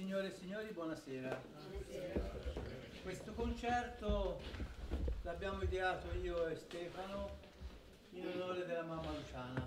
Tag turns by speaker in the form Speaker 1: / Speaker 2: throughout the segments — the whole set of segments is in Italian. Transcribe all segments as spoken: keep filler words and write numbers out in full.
Speaker 1: Signore e signori, buonasera. Buonasera. Questo concerto l'abbiamo ideato io e Stefano in onore della mamma Luciana.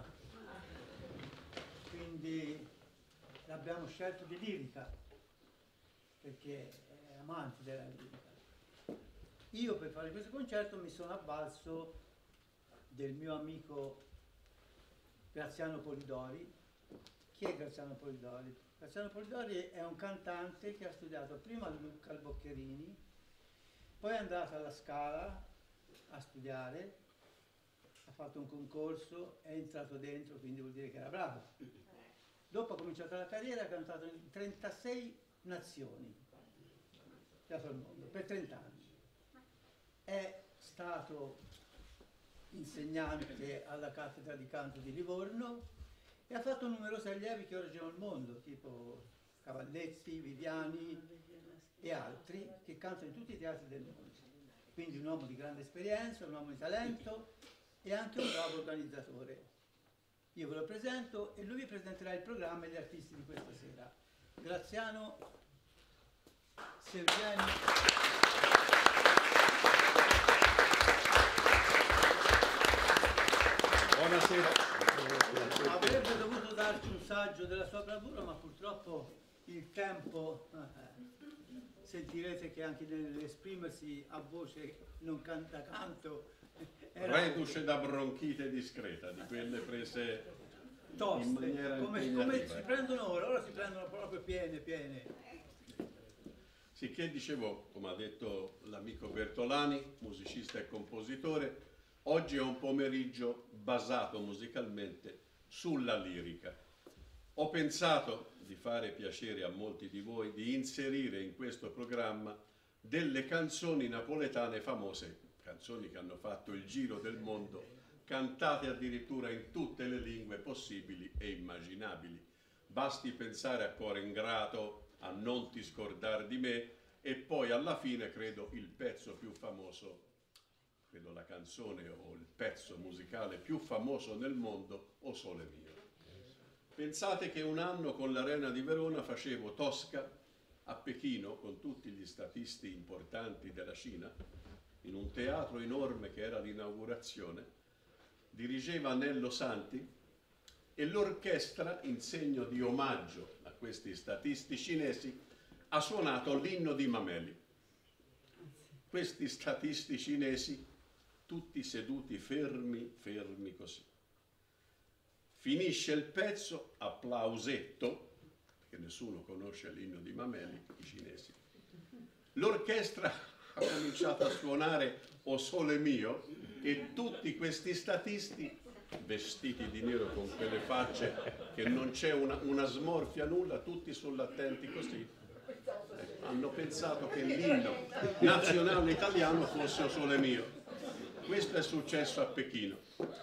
Speaker 1: Quindi l'abbiamo scelto di lirica, perché è amante della lirica. Io per fare questo concerto mi sono avvalso del mio amico Graziano Polidori. Chi è Graziano Polidori? Graziano Polidori è un cantante che ha studiato prima a Lucca al Boccherini, poi è andato alla Scala a studiare, ha fatto un concorso, è entrato dentro, quindi vuol dire che era bravo. Dopo ha cominciato la carriera, ha cantato in trentasei nazioni, dato al mondo, per trenta anni. È stato insegnante alla cattedra di canto di Livorno e ha fatto numerosi allievi che ora girano il mondo, tipo Cavalletti, Viviani e altri, che cantano in tutti i teatri del mondo. Quindi un uomo di grande esperienza, un uomo di talento e anche un bravo organizzatore. Io ve lo presento e lui vi presenterà il programma e gli artisti di questa sera. Graziano, se vieni...
Speaker 2: Buonasera.
Speaker 1: Avrebbe dovuto darci un saggio della sua bravura, ma purtroppo il tempo, eh, sentirete che anche nell'esprimersi a voce non canta canto, era
Speaker 2: reduce da bronchite discreta, di quelle prese
Speaker 1: toste,
Speaker 2: in maniera
Speaker 1: come, come si prendono ora, ora si prendono proprio piene, piene.
Speaker 2: Sì, che dicevo, come ha detto l'amico Bertolani, musicista e compositore, oggi è un pomeriggio basato musicalmente sulla lirica. Ho pensato di fare piacere a molti di voi di inserire in questo programma delle canzoni napoletane famose, canzoni che hanno fatto il giro del mondo, cantate addirittura in tutte le lingue possibili e immaginabili. Basti pensare a Cuore ingrato, a Non ti scordar di me e poi alla fine credo il pezzo più famoso, credo la canzone o il pezzo musicale più famoso nel mondo, O Sole Mio. Pensate che un anno con l'Arena di Verona facevo Tosca a Pechino con tutti gli statisti importanti della Cina, in un teatro enorme che era l'inaugurazione, dirigeva Nello Santi e l'orchestra, in segno di omaggio a questi statisti cinesi, ha suonato l'inno di Mameli. Questi statisti cinesi tutti seduti fermi, fermi così. Finisce il pezzo, applausetto, perché nessuno conosce l'inno di Mameli, i cinesi. L'orchestra ha cominciato a suonare O Sole Mio e tutti questi statisti, vestiti di nero con quelle facce che non c'è una, una smorfia, nulla, tutti sull'attenti così, hanno pensato che l'inno nazionale italiano fosse O Sole Mio. Questo è successo a Pechino.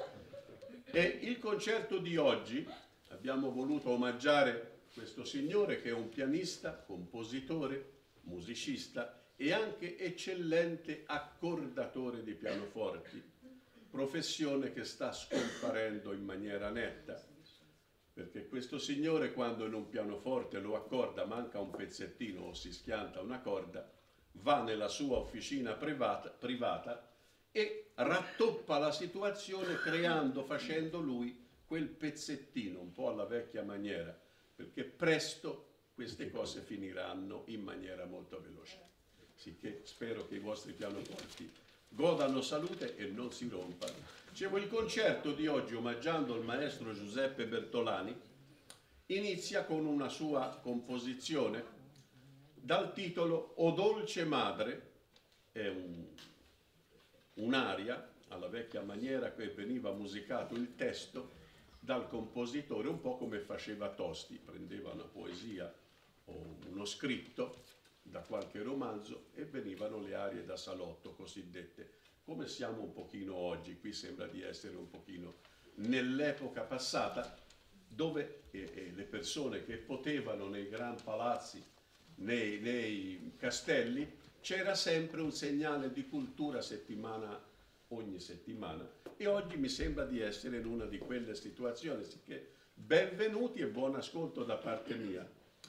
Speaker 2: E il concerto di oggi abbiamo voluto omaggiare questo signore che è un pianista, compositore, musicista e anche eccellente accordatore di pianoforti, professione che sta scomparendo in maniera netta, perché questo signore quando in un pianoforte lo accorda, manca un pezzettino o si schianta una corda, va nella sua officina privata, privata e rattoppa la situazione creando, facendo lui quel pezzettino un po' alla vecchia maniera, perché presto queste cose finiranno in maniera molto veloce. Sicché spero che i vostri pianoforti godano salute e non si rompano. Dicevo, il concerto di oggi, omaggiando il maestro Giuseppe Bertolani, inizia con una sua composizione dal titolo O dolce madre, è un un'aria alla vecchia maniera che veniva musicato il testo dal compositore, un po' come faceva Tosti, prendeva una poesia o uno scritto da qualche romanzo e venivano le arie da salotto cosiddette, come siamo un pochino oggi. Qui sembra di essere un pochino nell'epoca passata, dove eh, eh, le persone che potevano nei gran palazzi, nei, nei castelli, c'era sempre un segnale di cultura settimana, ogni settimana, e oggi mi sembra di essere in una di quelle situazioni, sicché benvenuti e buon ascolto da parte mia.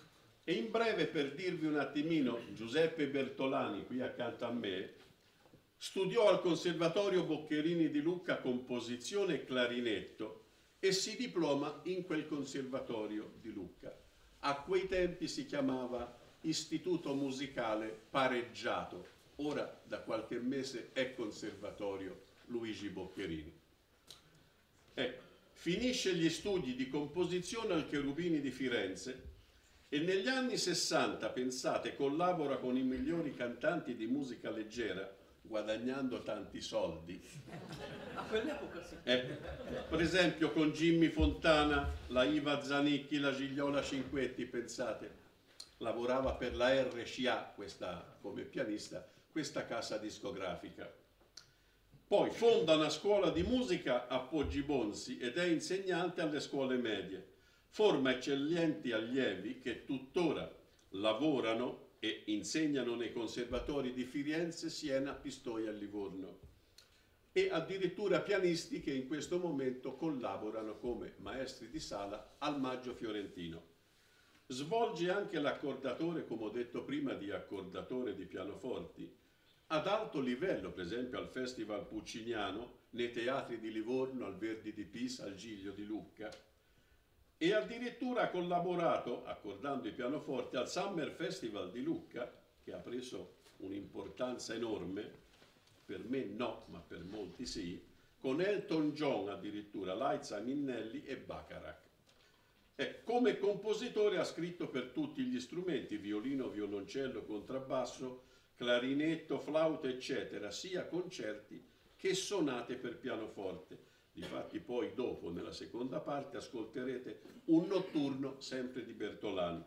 Speaker 2: E in breve, per dirvi un attimino, Giuseppe Bertolani, qui accanto a me, studiò al Conservatorio Boccherini di Lucca composizione e clarinetto e si diploma in quel Conservatorio di Lucca. A quei tempi si chiamava Istituto Musicale Pareggiato, ora da qualche mese è Conservatorio Luigi Boccherini. Ecco, finisce gli studi di composizione al Cherubini di Firenze e negli anni sessanta, pensate, collabora con i migliori cantanti di musica leggera, guadagnando tanti soldi.
Speaker 1: A quell'epoca sì.
Speaker 2: Eh, per esempio con Jimmy Fontana, la Iva Zanicchi, la Gigliola Cinquetti, pensate, lavorava per la R C A, questa, come pianista, questa casa discografica. Poi fonda una scuola di musica a Poggibonsi ed è insegnante alle scuole medie. Forma eccellenti allievi che tuttora lavorano e insegnano nei conservatori di Firenze, Siena, Pistoia e Livorno. E addirittura pianisti che in questo momento collaborano come maestri di sala al Maggio Fiorentino. Svolge anche l'accordatore, come ho detto prima, di accordatore di pianoforti, ad alto livello, per esempio al Festival Pucciniano, nei teatri di Livorno, al Verdi di Pisa, al Giglio di Lucca, e addirittura ha collaborato, accordando i pianoforti, al Summer Festival di Lucca, che ha preso un'importanza enorme, per me no, ma per molti sì, con Elton John addirittura, Liza Minnelli e Bacharach. E come compositore ha scritto per tutti gli strumenti, violino, violoncello, contrabbasso, clarinetto, flauto, eccetera, sia concerti che sonate per pianoforte. Difatti poi dopo, nella seconda parte, ascolterete un notturno sempre di Bertolani.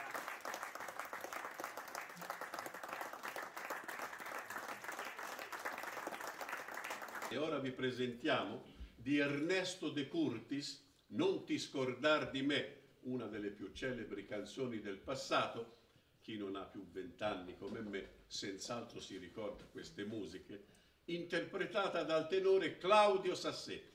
Speaker 2: E ora vi presentiamo di Ernesto De Curtis, Non ti scordar di me, una delle più celebri canzoni del passato. Chi non ha più vent'anni come me, senz'altro si ricorda queste musiche, interpretata dal tenore Claudio Sassetti.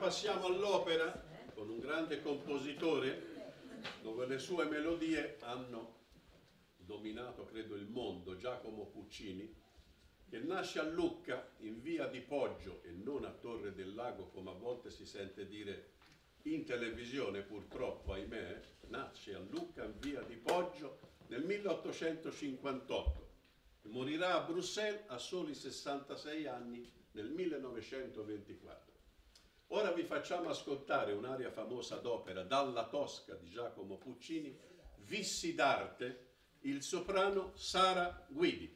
Speaker 2: passiamo all'opera con un grande compositore dove le sue melodie hanno dominato, credo, il mondo, Giacomo Puccini, che nasce a Lucca in via di Poggio e non a Torre del Lago, come a volte si sente dire in televisione, purtroppo, ahimè. Nasce a Lucca in via di Poggio nel milleottocentocinquantotto e morirà a Bruxelles a soli sessantasei anni nel millenovecentoventiquattro. Ora vi facciamo ascoltare un'aria famosa d'opera dalla Tosca di Giacomo Puccini, Vissi d'arte, il soprano Sara Guidi.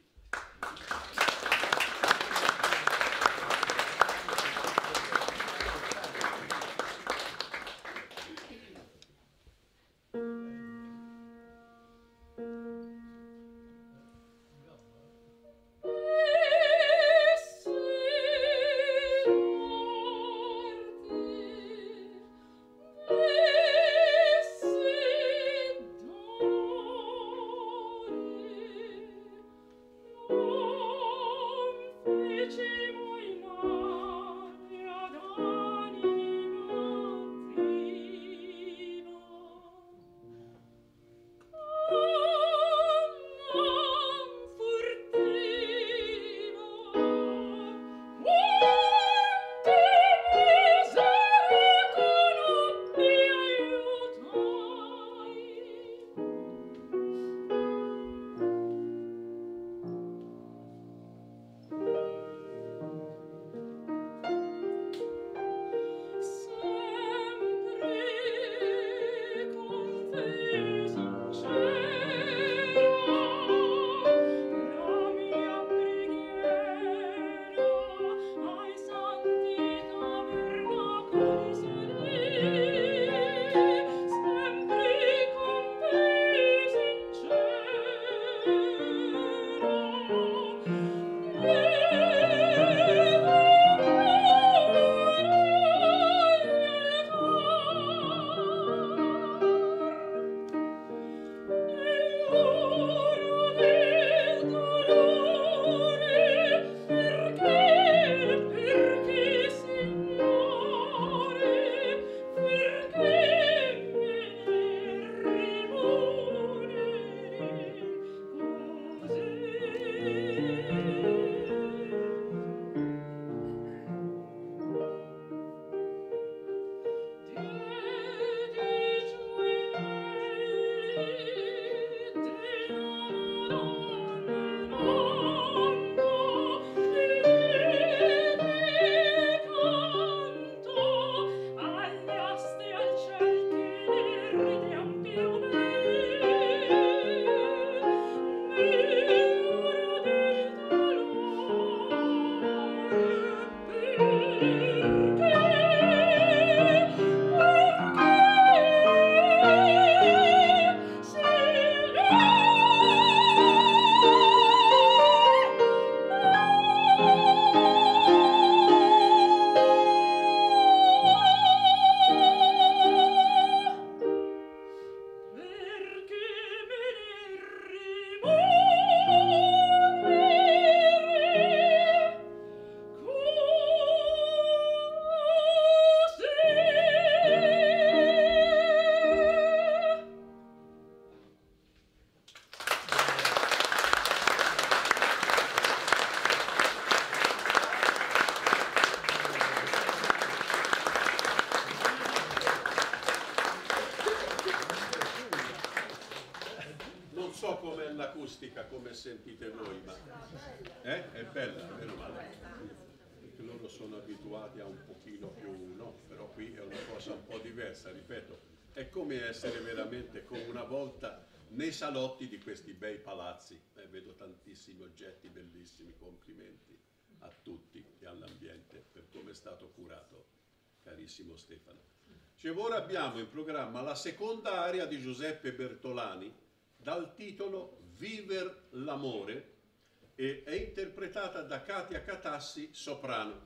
Speaker 2: Come sentite voi, ma eh? È bella, meno male, perché loro sono abituati a un pochino più, no, però qui è una cosa un po' diversa, ripeto, è come essere veramente come una volta nei salotti di questi bei palazzi. Eh, vedo tantissimi oggetti bellissimi, complimenti a tutti e all'ambiente per come è stato curato, carissimo Stefano. Cioè, ora abbiamo in programma la seconda aria di Giuseppe Bertolani dal titolo Viver l'amore e è interpretata da Katia Catassi, soprano.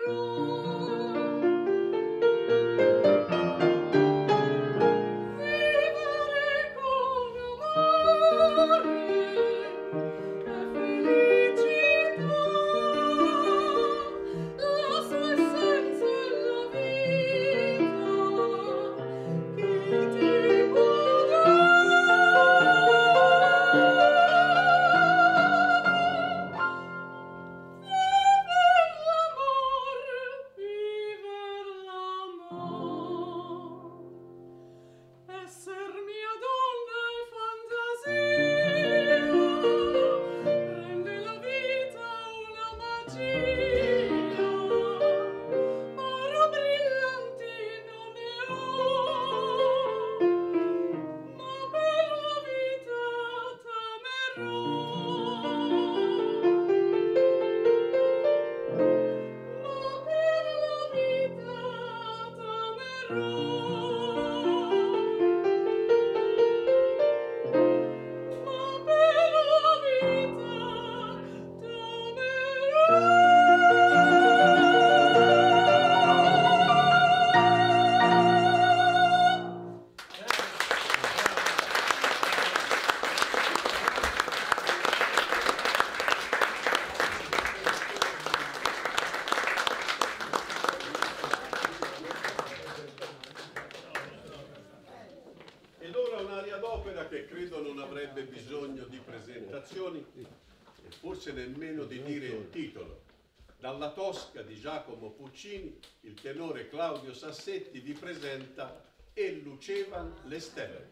Speaker 2: E forse nemmeno di dire il titolo. Dalla Tosca di Giacomo Puccini, il tenore Claudio Sassetti vi presenta E lucevan le stelle.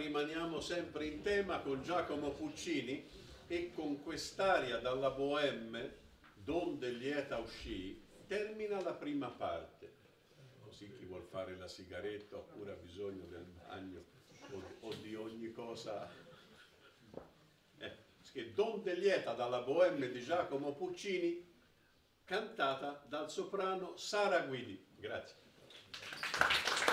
Speaker 2: rimaniamo sempre in tema con Giacomo Puccini e con quest'aria dalla Bohème, donde lieta uscì, termina la prima parte. Così chi vuol fare la sigaretta oppure ha bisogno del bagno o, o di ogni cosa. Eh, che donde lieta dalla Bohème di Giacomo Puccini, cantata dal soprano Sara Guidi. Grazie.